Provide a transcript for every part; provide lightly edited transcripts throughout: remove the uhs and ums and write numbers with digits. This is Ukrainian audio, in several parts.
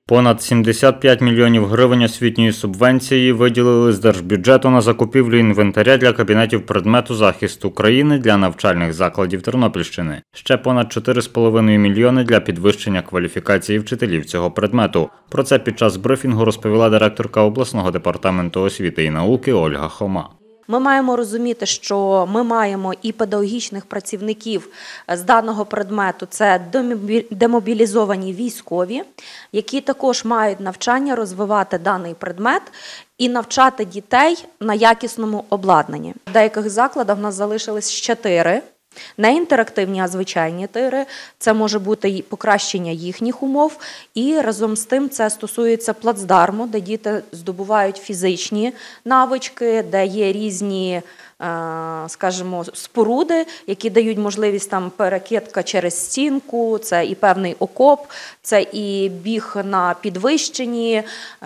Понад 75 мільйонів гривень освітньої субвенції виділили з держбюджету на закупівлю інвентаря для кабінетів предмету захисту країни для навчальних закладів Тернопільщини. Ще понад 4,5 мільйони для підвищення кваліфікації вчителів цього предмету. Про це під час брифінгу розповіла директорка обласного департаменту освіти і науки Ольга Хома. Ми маємо розуміти, що ми маємо і педагогічних працівників з даного предмету, це демобілізовані військові, які також мають навчання розвивати даний предмет і навчати дітей на якісному обладнанні. В деяких закладах в нас залишились 4. Не інтерактивні, а звичайні тири. Це може бути і покращення їхніх умов. І разом з тим це стосується плацдарму, де діти здобувають фізичні навички, де є різні, скажімо, споруди, які дають можливість там перекидка через стінку, це і певний окоп, це і біг на підвищенні,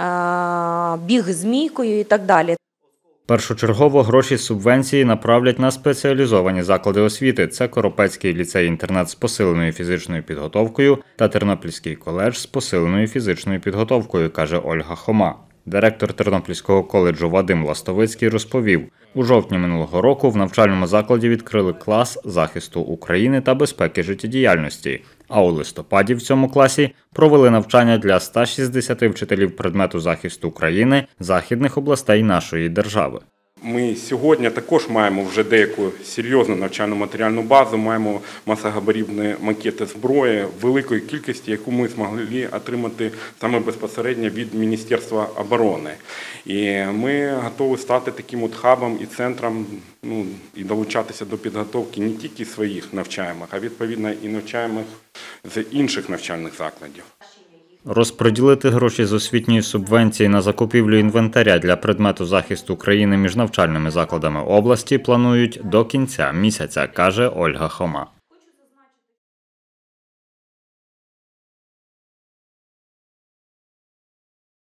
біг змійкою і так далі. Першочергово гроші з субвенції направлять на спеціалізовані заклади освіти. Це Коропецький ліцей-інтернат з посиленою фізичною підготовкою та Тернопільський коледж з посиленою фізичною підготовкою, каже Ольга Хома. Директор Тернопільського коледжу Вадим Ластовицький розповів, у жовтні минулого року в навчальному закладі відкрили клас захисту України та безпеки життєдіяльності, а у листопаді в цьому класі провели навчання для 160 вчителів предмету захисту України західних областей нашої держави. Ми сьогодні також маємо вже деяку серйозну навчальну матеріальну базу, маємо масогабаритні макети зброї великої кількості, яку ми змогли отримати саме безпосередньо від Міністерства оборони. І ми готові стати таким от хабом і центром, і долучатися до підготовки не тільки своїх навчаємих, а відповідно і навчаємих з інших навчальних закладів. Розподілити гроші з освітньої субвенції на закупівлю інвентаря для предмету захисту країни між навчальними закладами області планують до кінця місяця, каже Ольга Хома.